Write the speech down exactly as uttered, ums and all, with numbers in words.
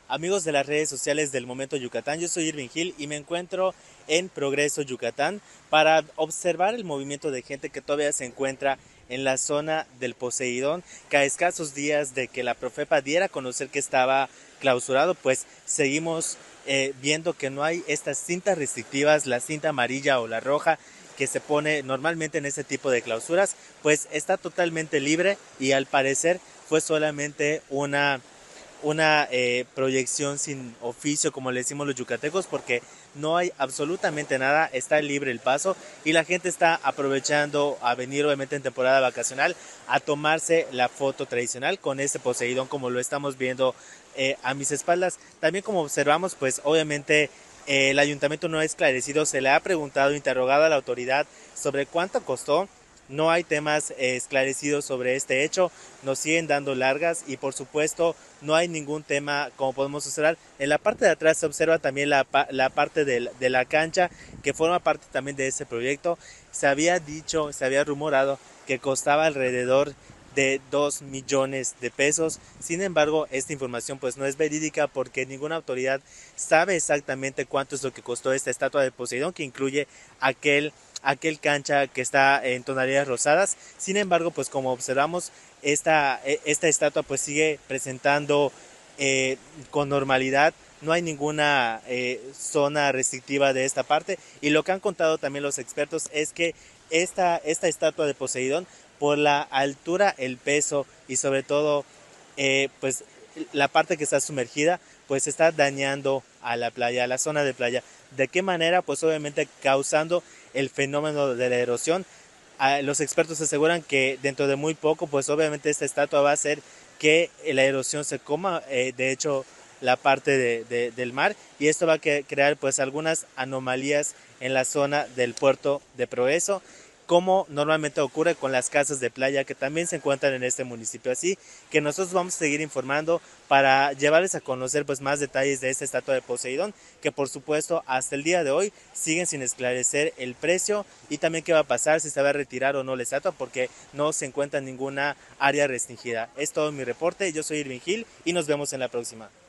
Amigos de las redes sociales del Momento Yucatán, yo soy Irving Gil y me encuentro en Progreso, Yucatán, para observar el movimiento de gente que todavía se encuentra en la zona del Poseidón, que a escasos días de que la Profepa diera a conocer que estaba clausurado, pues seguimos eh, viendo que no hay estas cintas restrictivas, la cinta amarilla o la roja, que se pone normalmente en ese tipo de clausuras, pues está totalmente libre y al parecer fue solamente una una eh, proyección sin oficio, como le decimos los yucatecos, porque no hay absolutamente nada, está libre el paso y la gente está aprovechando a venir obviamente en temporada vacacional a tomarse la foto tradicional con este Poseidón, como lo estamos viendo eh, a mis espaldas. También, como observamos, pues obviamente eh, el ayuntamiento no ha esclarecido, se le ha preguntado, interrogado a la autoridad sobre cuánto costó. No hay temas eh, esclarecidos sobre este hecho, nos siguen dando largas y por supuesto no hay ningún tema, como podemos observar. En la parte de atrás se observa también la, la parte de, de la cancha que forma parte también de ese proyecto. Se había dicho, se había rumorado que costaba alrededor de dos millones de pesos. Sin embargo, esta información pues no es verídica porque ninguna autoridad sabe exactamente cuánto es lo que costó esta estatua de Poseidón, que incluye aquel aquel cancha que está en tonalidades rosadas. Sin embargo, pues como observamos, esta, esta estatua pues sigue presentando eh, con normalidad. No hay ninguna eh, zona restrictiva de esta parte y lo que han contado también los expertos es que esta, esta estatua de Poseidón, por la altura, el peso y sobre todo eh, pues la parte que está sumergida, pues está dañando a la playa, a la zona de playa. ¿De qué manera? Pues obviamente causando el fenómeno de la erosión. Ah, los expertos aseguran que dentro de muy poco, pues obviamente esta estatua va a hacer que la erosión se coma, eh, de hecho, la parte de, de, del mar, y esto va a crear pues algunas anomalías en la zona del puerto de Progreso, como normalmente ocurre con las casas de playa que también se encuentran en este municipio. Así que nosotros vamos a seguir informando para llevarles a conocer pues más detalles de esta estatua de Poseidón, que por supuesto hasta el día de hoy siguen sin esclarecer el precio y también qué va a pasar, si se va a retirar o no la estatua, porque no se encuentra en ninguna área restringida. Es todo mi reporte, yo soy Irving Gil y nos vemos en la próxima.